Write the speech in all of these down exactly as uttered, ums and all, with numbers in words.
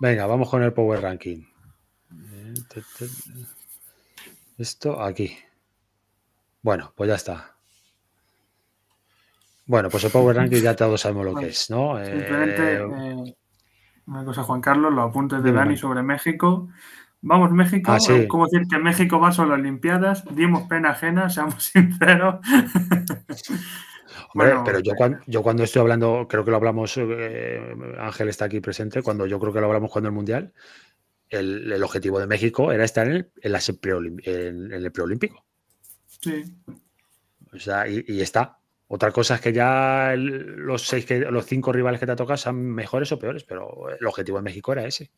Venga, vamos con el Power Ranking. Esto aquí. Bueno, pues ya está. Bueno, pues el Power Ranking ya todos sabemos lo Bueno, que es, ¿no? Simplemente, Eh, eh, una cosa, Juan Carlos, los apuntes de dime, Dani man. sobre México. Vamos, México, Ah, sí. ¿cómo decir que México va solo a las Olimpiadas? Dimos pena ajena, seamos sinceros. Hombre, Bueno, pero yo cuando, yo cuando estoy hablando, creo que lo hablamos, eh, Ángel está aquí presente, cuando yo creo que lo hablamos cuando el Mundial, el, el objetivo de México era estar en el, en las preolim- en- en el preolímpico. sí. O sea, y, y está. Otra cosa es que ya el- los seis que, los cinco rivales que te tocan sean mejores o peores, pero el objetivo de México era ese.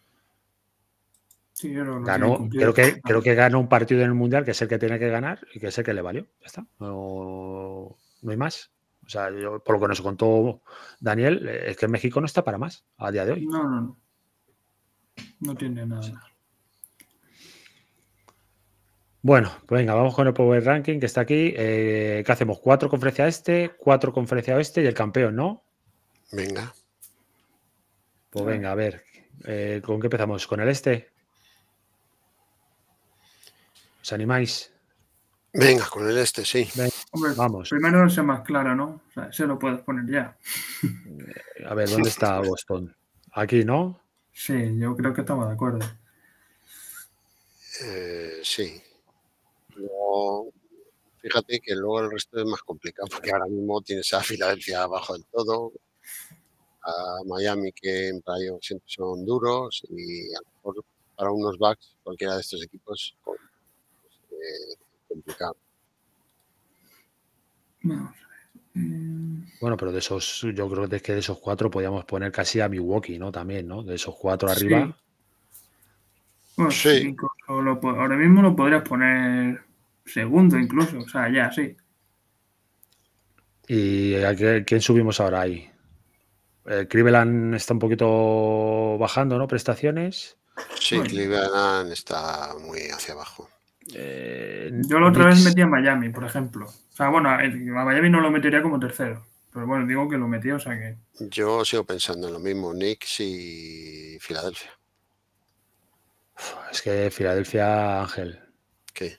Sí, pero lo tienen Ganó, cumplido. creo que, creo que ganó un partido en el Mundial, que es el que tiene que ganar y que es el que le valió. Ya está. No, no hay más. O sea, yo, por lo que nos contó Daniel, eh, es que México no está para más a día de hoy. No, no, no. No tiene nada. Bueno, pues venga, vamos con el Power Ranking que está aquí. Eh, ¿Qué hacemos? ¿Cuatro conferencia este, cuatro conferencia oeste y el campeón, no? Venga. Pues venga, a ver. Eh, ¿con qué empezamos? ¿Con el este? ¿Os animáis? Venga, con el este, sí. Venga, Hombre, vamos. primero ese más claro, ¿no? O sea, ese lo puedes poner ya. A ver, ¿dónde está Boston? Aquí, ¿no? Sí, yo creo que estamos de acuerdo. Eh, sí. Luego, fíjate que luego el resto es más complicado, porque ahora mismo tienes a Filadelfia abajo del todo, a Miami, que en playoff siempre son duros, y a lo mejor para unos Bucks, cualquiera de estos equipos, pues, eh, complicado. Vamos a ver. Eh, Bueno, pero de esos, yo creo que de esos cuatro podíamos poner casi a Milwaukee, ¿no? También, ¿no? De esos cuatro sí. arriba. Bueno, sí, Sí, incluso lo po- ahora mismo lo podrías poner segundo incluso, o sea, ya, sí. ¿Y a qué- quién subimos ahora ahí? Eh, Cleveland está un poquito bajando, ¿no? Prestaciones. sí, Bueno, Cleveland está muy hacia abajo. Eh, yo la otra vez Knicks. metí a Miami, por ejemplo. O sea, bueno, a a Miami no lo metería como tercero. Pero bueno, digo que lo metí, o sea que. Yo sigo pensando en lo mismo, Knicks y Filadelfia. Es que Filadelfia, Ángel. ¿Qué?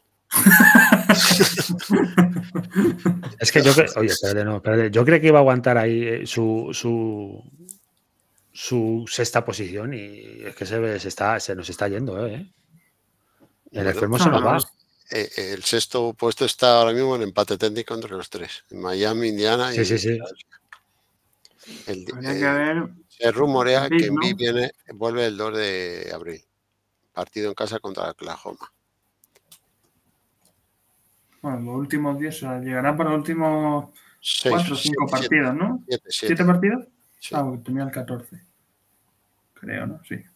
Es que yo creo, oye, espérate, no, espérate. Yo creo que iba a aguantar ahí eh, su, su, su sexta posición y es que se, ve- se, está, se nos está yendo, ¿eh? El Bueno, enfermo se No, nos no, va. es- eh, el sexto puesto está ahora mismo en empate técnico entre los tres, en Miami, Indiana y Sí, sí, sí. Filadelfia. El, habría que eh, ver. se rumorea Embiid, que Embiid ¿no? viene, vuelve el dos de abril, partido en casa contra Oklahoma. Bueno, los últimos diez, o sea, llegará para los últimos Seis, cuatro o cinco siete, partidos, ¿no? siete, ¿Siete siete. partidos? Sí. Ah, porque tenía el catorce. Creo, ¿no? Sí.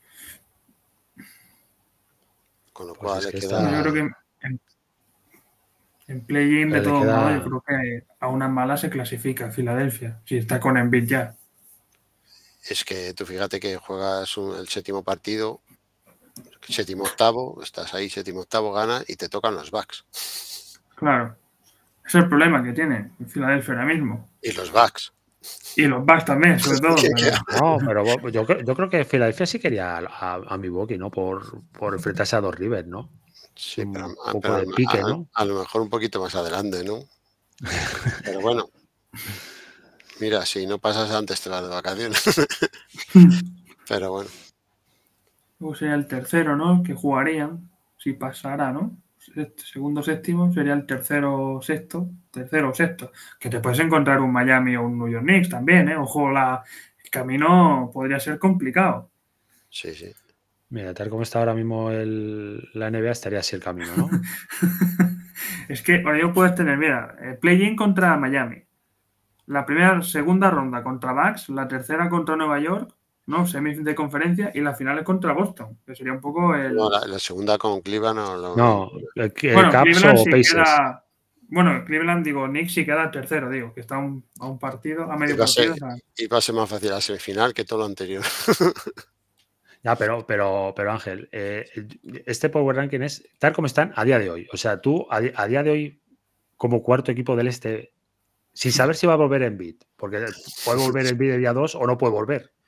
Con lo Pues cual es le que queda. Bueno, yo está. creo que en, en play-in, de Le todos modos, queda. yo creo que a una mala se clasifica Filadelfia, si está con Embiid ya. Es que tú fíjate que juegas un- el séptimo partido, séptimo octavo, estás ahí, séptimo octavo, gana y te tocan los Bucks. Claro. Es el problema que tiene Filadelfia ahora mismo. Y los Bucks. Y los Bucks también, sobre todo. ¿Qué Pero... queda? No, pero bo- yo, creo- yo creo que Filadelfia sí quería a, a, a Milwaukee, ¿no? Por, por enfrentarse a dos Rivers, ¿no? Sí, pero, Un a, poco pero de a- pique, a- ¿no? a lo mejor un poquito más adelante, ¿no? Pero bueno, mira, si no pasas antes te vas de vacaciones. Pero bueno, Luego sería el tercero, ¿no? Que jugarían, si pasara, ¿no? Sect- Segundo, séptimo, sería el tercero, sexto, tercero o sexto. Que te puedes encontrar un Miami o un New York Knicks también, ¿eh? Ojo, la, el camino podría ser complicado. sí, sí. Mira, tal como está ahora mismo el, la N B A, estaría así el camino, ¿no? Es que ahora yo puedes tener, mira, eh, play-in contra Miami, la primera, segunda ronda contra Bucks, la tercera contra Nueva York, ¿no? Semis de conferencia y la final es contra Boston, que sería un poco No, el... la, la segunda con Cleveland no, no, No, eh, que- Bueno, Caps Cleveland o sí Pacers. queda... Bueno, Cleveland, digo, Knicks sí queda tercero, digo, que está a un, a un partido, a medio iba a ser, partido. O sea, iba a ser más fácil la semifinal que todo lo anterior. Ya, pero, pero, pero Ángel, eh, este Power Ranking es tal como están a día de hoy. O sea, tú a, di- a día de hoy, como cuarto equipo del este, sin saber si va a volver Embiid, porque puede volver Embiid el día dos o no puede volver.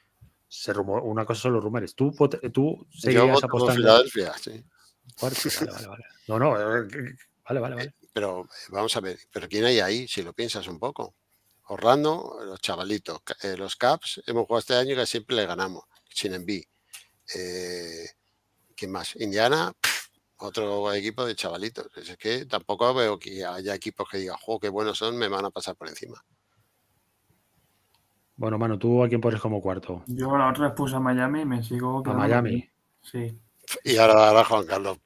Se rumor, una cosa son los rumores. ¿Tú, tú Yo seguirías voto por apostando? Filadelfia, sí. Fuerte, vale, vale, vale. No, no, eh, vale, vale, vale. Pero eh, vamos a ver, ¿pero quién hay ahí? Si lo piensas un poco. Orlando, los chavalitos, ca- eh, los Caps, hemos jugado este año que siempre le ganamos, sin enví. Eh, ¿quién más? Indiana, pff, otro equipo de chavalitos. Es que tampoco veo que haya equipos que digan, juego, qué buenos son, me van a pasar por encima. Bueno, Manu, ¿tú a quién pones como cuarto? Yo la otra vez puse a Miami y me sigo A quedando Miami. con él. Sí. Y ahora, ahora Juan Carlos.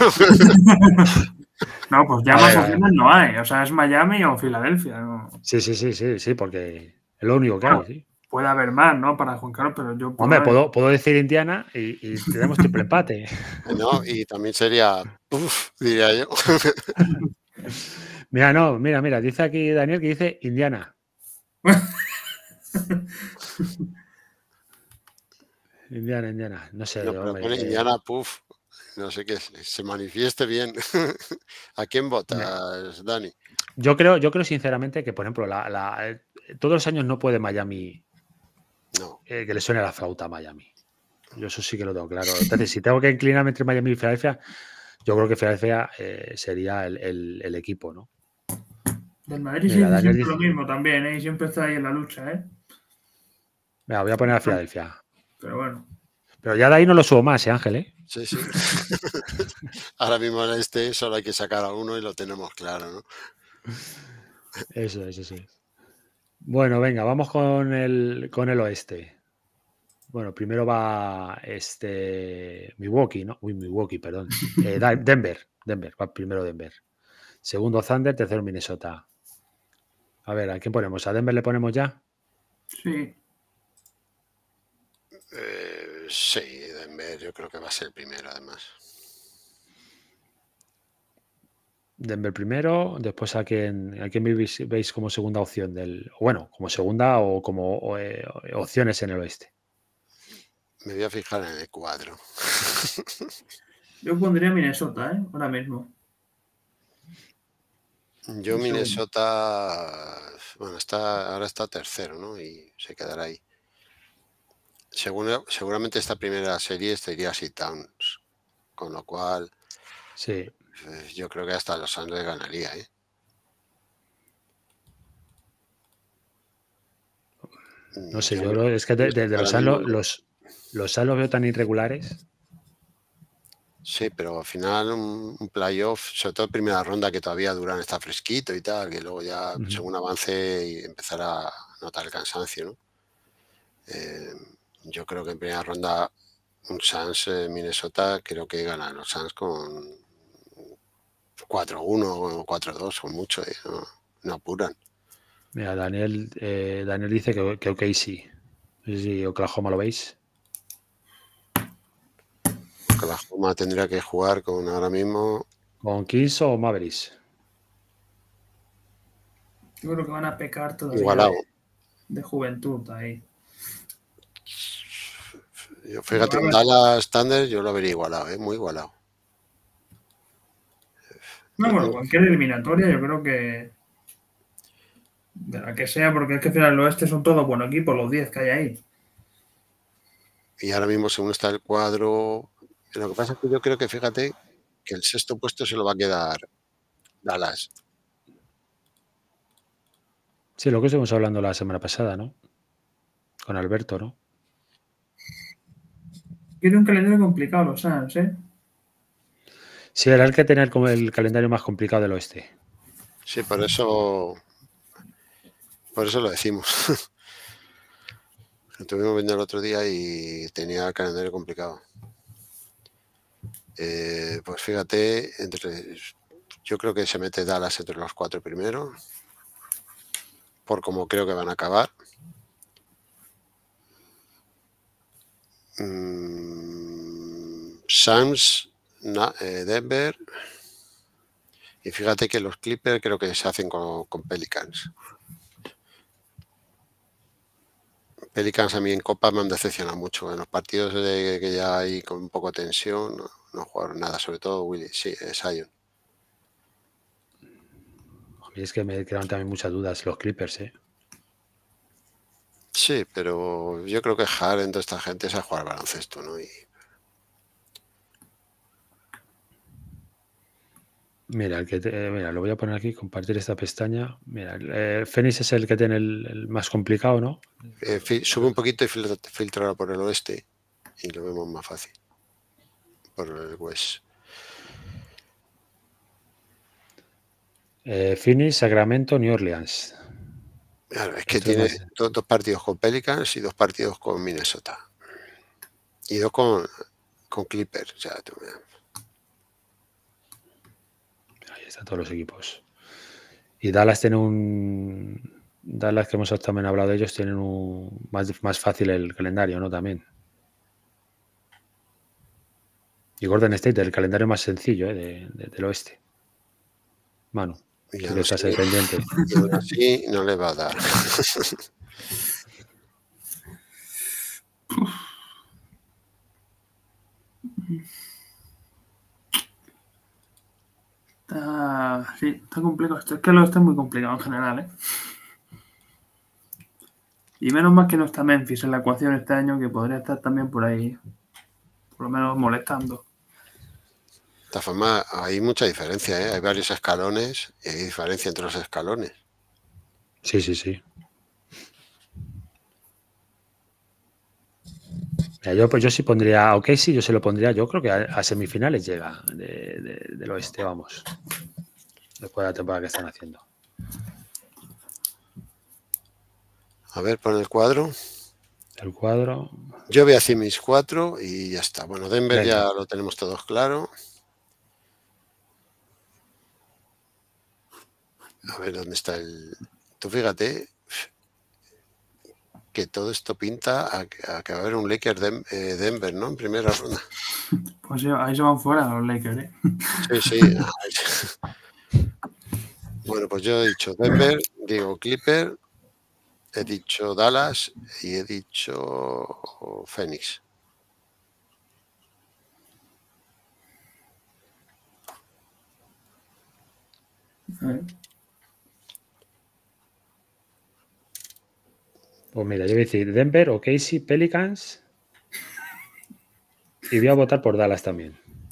No, pues ya A más ver, a opciones ver. no hay. O sea, es Miami o Filadelfia. ¿no? Sí, sí, sí, sí, sí, porque es lo único que Bueno, hay, sí. puede haber más, ¿no? Para Juan Carlos, pero yo por Hombre, ahora- puedo, puedo decir Indiana y, y tenemos triple empate. ¿No? Y también sería, uf, diría yo. Mira, no, mira, mira, dice aquí Daniel que dice Indiana. Indiana, Indiana. No sé, No, pero hombre. pone eh, Indiana, puff, no sé qué, se manifieste bien. ¿A quién me- votas, Dani? yo creo, yo creo sinceramente que, por ejemplo, la, la- eh, todos los años no puede Miami No, eh, que le suene la flauta a Miami. Yo eso sí que lo tengo claro. Entonces, si tengo que inclinarme entre Miami y Filadelfia, yo creo que Filadelfia eh, sería el, el- el equipo, ¿no? Del Madrid se Mira, dice Daniel siempre dice. lo mismo también, ¿eh? Y siempre está ahí en la lucha, ¿eh? Venga, voy a poner a Filadelfia. Pero bueno. Pero ya de ahí no lo subo más, ¿eh, Ángel? ¿eh? sí, sí. Ahora mismo en este solo hay que sacar a uno y lo tenemos claro, ¿no? Eso es, eso es. Bueno, venga, vamos con el, con el oeste. Bueno, primero va este Milwaukee, ¿no? Uy, Milwaukee, perdón. Eh, Da- Denver, Denver, va primero Denver. Segundo Thunder, tercero Minnesota. A ver, ¿a quién ponemos? ¿A Denver le ponemos ya? Sí. Eh, sí, Denver, yo creo que va a ser el primero, además. Denver primero, después a quién, a quién veis, veis como segunda opción del. Bueno, como segunda o como o, eh, opciones en el oeste. Me voy a fijar en el cuadro. Yo pondría Minnesota, ¿eh? Ahora mismo. Yo El Minnesota, bueno, está, ahora está tercero, ¿no? Y se quedará ahí. Seguro- seguramente esta primera serie estaría así Towns, con lo cual Sí, eh, yo creo que hasta Los Ángeles ganaría, ¿eh? no sé, Yo yo no- lo- es que yo de, sé de- de que los ahora mismo Suns no. los, los Suns los veo tan irregulares. Sí, pero al final un, un playoff, sobre todo en primera ronda que todavía Durán está fresquito y tal, que luego ya Ujú. según avance y empezará a notar el cansancio, ¿no? Eh, yo creo que en primera ronda un Suns eh, Minnesota creo que ganan los Suns con cuatro uno o cuatro dos con mucho, ¿eh? No, no apuran. Mira, Daniel, eh, Daniel dice que, que ok, sí. No sé si Oklahoma lo veis. Oklahoma tendría que jugar con ahora mismo. ¿Con Kings o Mavericks? Yo creo que van a pecar todavía Igualado. de, de juventud ahí. Yo, fíjate, Pero, a en ver. Dallas Thunder yo lo vería igualado, ¿eh? Muy igualado. No, Yo bueno, creo- cualquier eliminatoria yo creo que de la que sea, porque es que al final el oeste son todos buenos equipos, los diez que hay ahí. Y ahora mismo, según está el cuadro, lo que pasa es que yo creo que, fíjate, que el sexto puesto se lo va a quedar Dallas. Sí, lo que estuvimos hablando la semana pasada, ¿no? Con Alberto, ¿no? Tiene un calendario complicado los Suns, ¿eh? Sí, era el que tenía el, como el calendario más complicado del oeste. Sí, por eso, por eso lo decimos. Lo estuvimos viendo el otro día y tenía el calendario complicado. Eh, pues fíjate, entre, yo creo que se mete Dallas entre los cuatro primeros, por como creo que van a acabar. Mm, Suns, na- eh, Denver. Y fíjate que los Clippers creo que se hacen con, con Pelicans. Pelicans a mí en Copa me han decepcionado mucho. En los partidos de, que ya hay con un poco de tensión, no, no jugaron nada, sobre todo Willy, sí, es Zion. A mí es que me quedan también muchas dudas los Clippers, ¿eh? Sí, pero yo creo que Harden, toda esta gente, sabe jugar al baloncesto, ¿no? Y... Mira, el que te- mira, lo voy a poner aquí, compartir esta pestaña. Mira, el, eh, Phoenix es el que tiene el, el más complicado, ¿no? Eh, fi- sube un poquito y filtra, filtra por el oeste y lo vemos más fácil. Por el west. Eh, Phoenix, Sacramento, New Orleans. Claro, es que Esto es tiene más- dos, dos partidos con Pelicans y dos partidos con Minnesota. Y dos con, con Clippers. O sea, tú- Ahí están todos los equipos. Y Dallas tiene un. Dallas, que hemos también hablado de ellos, tienen un más, más fácil el calendario, ¿no? También. Y Golden State, el calendario más sencillo, ¿eh? de, de- del oeste. Manu, y tú aún que estás así, ahí pendiente. y aún así no le va a dar. Está, sí, está complicado. Esto es que lo está muy complicado en general, ¿eh? Y menos mal que no está Memphis en la ecuación este año, que podría estar también por ahí, por lo menos molestando. De todas formas, hay mucha diferencia, ¿eh? Hay varios escalones y hay diferencia entre los escalones. Sí, sí, sí. Mira, yo, pues yo sí pondría, ok, sí, yo se lo pondría, yo creo que a, a semifinales llega de, de- del oeste, vamos. Después de la temporada que están haciendo. A ver, pon el cuadro. El cuadro. Yo voy a decir mis cuatro y ya está. Bueno, Denver Venga. ya lo tenemos todos claro. A ver dónde está el... Tú fíjate que todo esto pinta a, a que va a haber un Lakers Dem- eh, Denver, ¿no? En primera ronda. Pues sí, ahí se van fuera los Lakers, ¿eh? Sí, sí. Bueno, pues yo he dicho Denver, digo Clipper, he dicho Dallas y he dicho Phoenix. A ver. Pues mira, yo voy a decir Denver, O K C, Pelicans. Y voy a votar por Dallas también.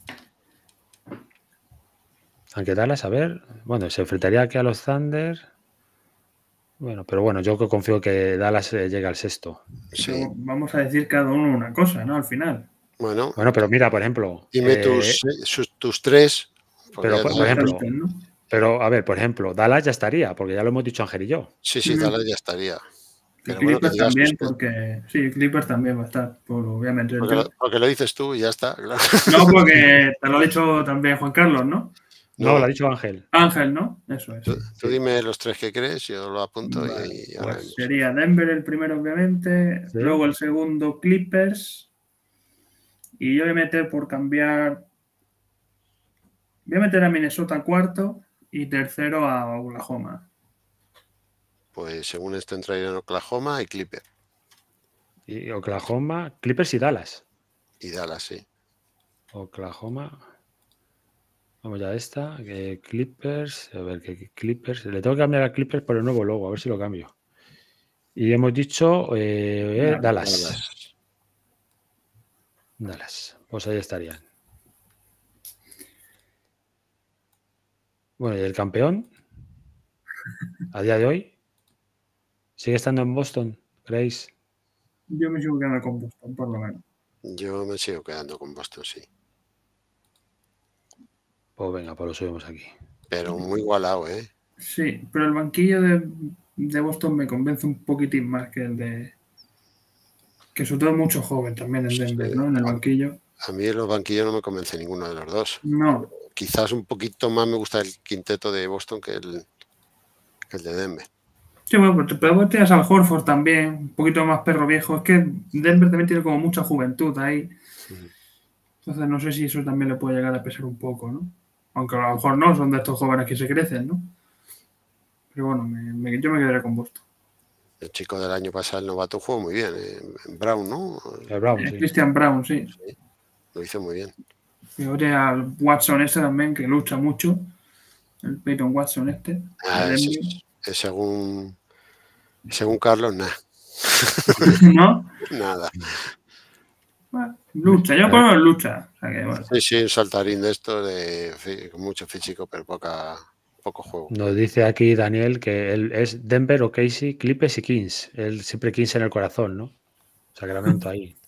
Aunque Dallas, a ver, bueno, se enfrentaría aquí a los Thunder. Bueno, pero bueno, yo confío que Dallas eh, llegue al sexto. Sí. Pero vamos a decir cada uno una cosa, ¿no? Al final. Bueno, Bueno, pero mira, por ejemplo. dime eh, tus, sus- tus tres. porque pero, ya por, te- por ejemplo, Antes, ¿no? pero a ver, por ejemplo, Dallas ya estaría, porque ya lo hemos dicho Ángel y yo. Sí, sí, Ujú. Dallas ya estaría. Y Pero bueno, que Clippers digas tus también, tres. porque sí, Clippers también va a estar, por, obviamente. Porque Yo- lo, porque lo dices tú y ya está, claro. No, porque te lo ha dicho también Juan Carlos, ¿no? No, No. lo ha dicho Ángel. Ángel, ¿no? Eso es. Tú, tú dime los tres que crees, yo lo apunto y- Vale, y, ahora pues vemos. sería Denver el primero, obviamente. Sí. Luego el segundo, Clippers. Y yo voy a meter por cambiar. Voy a meter a Minnesota cuarto y tercero a Oklahoma. Pues según esto entrarían Oklahoma y Clipper. Y Oklahoma, Clippers y Dallas. Y Dallas, sí. Oklahoma. Vamos ya a esta. que Clippers. A ver, que Clippers. Le tengo que cambiar a Clippers por el nuevo logo, a ver si lo cambio. Y hemos dicho eh, eh, Dallas. Dallas. Dallas. Pues ahí estarían. Bueno, ¿y el campeón? A día de hoy. ¿Sigue estando en Boston? ¿Creéis? Yo me sigo quedando con Boston, por lo menos. Yo me sigo quedando con Boston, sí. Pues venga, pues lo subimos aquí. Pero muy igualado, ¿eh? Sí, pero el banquillo de, de Boston me convence un poquitín más que el de. Que sobre todo mucho joven también el Denver, ¿no? En el banquillo. A mí en los banquillos no me convence ninguno de los dos. No. Quizás un poquito más me gusta el quinteto de Boston que el, que el de Denver. Sí, bueno, pero pero tienes al Horford también, un poquito más perro viejo. Es que Denver también tiene como mucha juventud ahí. Entonces no sé si eso también le puede llegar a pesar un poco, ¿no? Aunque a lo mejor no, son de estos jóvenes que se crecen, ¿no? Pero bueno, me, me, yo me quedaré con Boston. El chico del año pasado, el novato, jugó muy bien. Eh, Brown, ¿no? El Brown, Eh, sí. Christian Brown, sí. Sí, lo hizo muy bien. Y oye al Watson este también, que lucha mucho. El Peyton Watson este. Ah, de es, Denver. es según, según Carlos, nada. ¿No? Nada. Bueno, lucha, yo pongo lucha. O sea que, bueno. Sí, sí, un saltarín de esto, de, fi- con mucho físico, pero poca, poco juego. Nos dice aquí Daniel que él es Denver, O K C, Clippers y Kings. Él siempre Kings en el corazón, ¿no? Sacramento ahí.